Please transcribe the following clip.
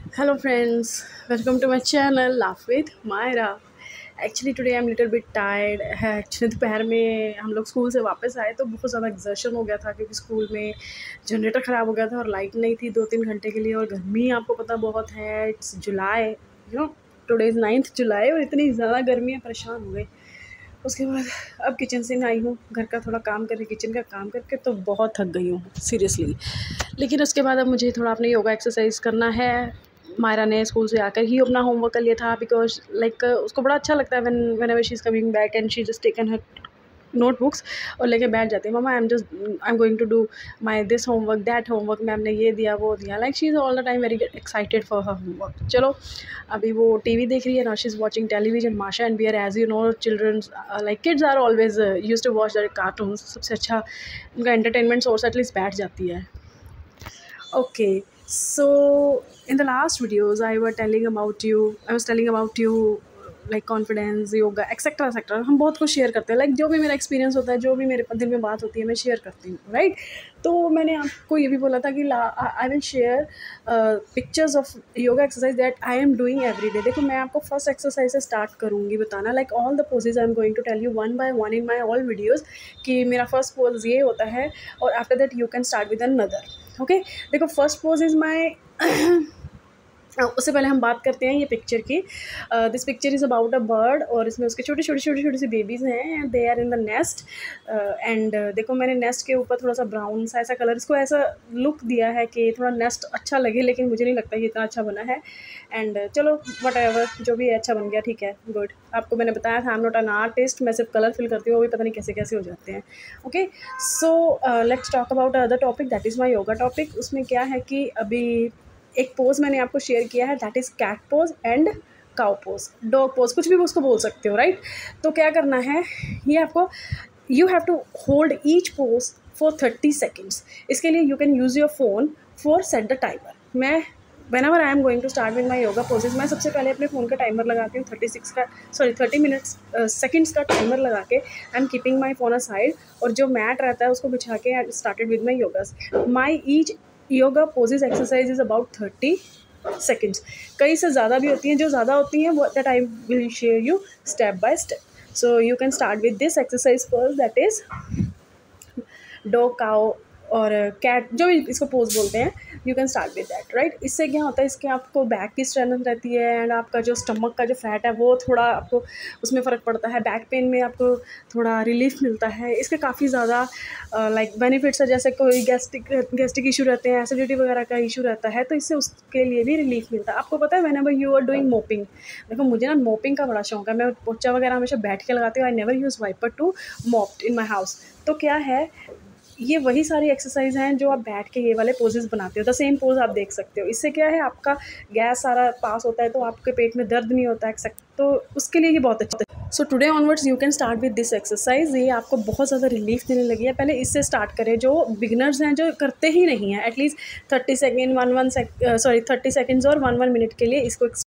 Hello friends, welcome to my channel Laugh with Myra. Actually today I'm little bit tired है। Actually दोपहर में हम लोग school से वापस आए तो बहुत ज़्यादा एग्जर्शन हो गया था क्योंकि स्कूल में जनरेटर ख़राब हो गया था और लाइट नहीं थी 2-3 घंटे के लिए। और गर्मी आपको पता बहुत है। It's July, today is 9th July और इतनी ज़्यादा गर्मी है, परेशान हो गए। उसके बाद अब किचन से आई हूँ, घर का थोड़ा काम करके, किचन का काम करके तो बहुत थक गई हूँ सीरियसली। लेकिन उसके बाद अब मुझे थोड़ा अपने योगा एक्सरसाइज करना है। मायरा ने स्कूल से आकर ही अपना होमवर्क कर लिया था बिकॉज लाइक उसको बड़ा अच्छा लगता है whenever she is coming back and she just taken her notebooks और लेके बैठ जाती है। मम्मा I am going to do my this homework that homework, ma'am ने ये दिया वो दिया। Like she is all the time very excited for her homework. चलो अभी वो टीवी देख रही है, now she is watching television Masha and bear. As you know childrens like kids are always used to watch the cartoons. सबसे अच्छा उनका entertainment source at least बैठ जाती है। Okay, so in the last videos I was telling about you like confidence, yoga, etc etc। हम बहुत कुछ share करते हैं, लाइक जो भी मेरा एक्सपीरियंस होता है, जो भी मेरे दिल में बात होती है, मैं शेयर करती हूँ, राइट। तो मैंने आपको ये भी बोला था कि I will share pictures of yoga exercise that I am doing every day. देखो मैं आपको फर्स्ट एक्सरसाइज से स्टार्ट करूँगी बताना, like all the poses I am going to tell you one by one in my all videos कि मेरा first pose ये होता है और after that you can start with another. Okay, देखो फर्स्ट पोज इज़ माई उससे पहले हम बात करते हैं ये पिक्चर की। This picture is about a bird और इसमें उसके छोटे छोटे से बेबीज़ हैं, they are in the nest. And देखो मैंने नेस्ट के ऊपर थोड़ा सा ब्राउन सा ऐसा कलर, इसको ऐसा लुक दिया है कि थोड़ा नेस्ट अच्छा लगे, लेकिन मुझे नहीं लगता कि इतना अच्छा बना है। एंड चलो वट एवर, जो भी है अच्छा बन गया, ठीक है, गुड। आपको मैंने बताया था I am not an artist, मैं सिर्फ कलर फिल करती हूँ, वो भी पता नहीं कैसे कैसे हो जाते हैं। Okay, so let's talk about other topic that is my yoga topic. उसमें क्या है कि अभी एक पोज मैंने आपको शेयर किया है, that is cat pose and cow pose, dog pose, कुछ भी उसको बोल सकते हो, राइट। तो क्या करना है, ये आपको you have to hold each pose for 30 seconds. इसके लिए you can use your phone for set the timer. मैं whenever I am going to start with my yoga poses, मैं सबसे पहले अपने फ़ोन का टाइमर लगाती हूँ 30 मिनट्स सेकेंड्स का टाइमर लगा के। I am keeping my phone aside और जो मैट रहता है उसको बिछा के I started with my yogas. My each yoga poses exercise is about 30 seconds. कई से ज़्यादा भी होती हैं, जो ज़्यादा होती हैं वो that I will share you step by step. So you can start with this exercise first, that is dog, cow और कैट, जो भी इसको पोज बोलते हैं, you can start with that, right. इससे क्या होता है, इसके आपको बैक की स्ट्रेंथ रहती है एंड आपका जो स्टमक का जो फैट है वो थोड़ा आपको उसमें फ़र्क पड़ता है। बैक पेन में आपको थोड़ा रिलीफ मिलता है। इसके काफ़ी ज़्यादा लाइक बेनिफिट्स है, जैसे कोई गैस्ट्रिक इशू रहते हैं, एसिडिटी वगैरह का इशू रहता है, तो इससे उसके लिए भी रिलीफ मिलता है। आपको पता है whenever you are doing mopping, देखो मुझे ना मोपिंग का बड़ा शौक है, मैं पोछा वगैरह हमेशा बैठ के लगाती हूँ। I never use wiper to mop in my house. तो क्या है, ये वही सारी एक्सरसाइज हैं जो आप बैठ के ये वाले पोजेस बनाते हो। द सेम पोज आप देख सकते हो। इससे क्या है, आपका गैस सारा पास होता है तो आपके पेट में दर्द नहीं होता है, तो उसके लिए ये बहुत अच्छा है। So today onwards you can start with this exercise. ये आपको बहुत ज़्यादा रिलीफ देने लगी है। पहले इससे स्टार्ट करें, जो बिगनर्स हैं, जो करते ही नहीं हैं, एटलीस्ट 30 सेकेंड 30 सेकेंड्स और 1 मिनट के लिए इसको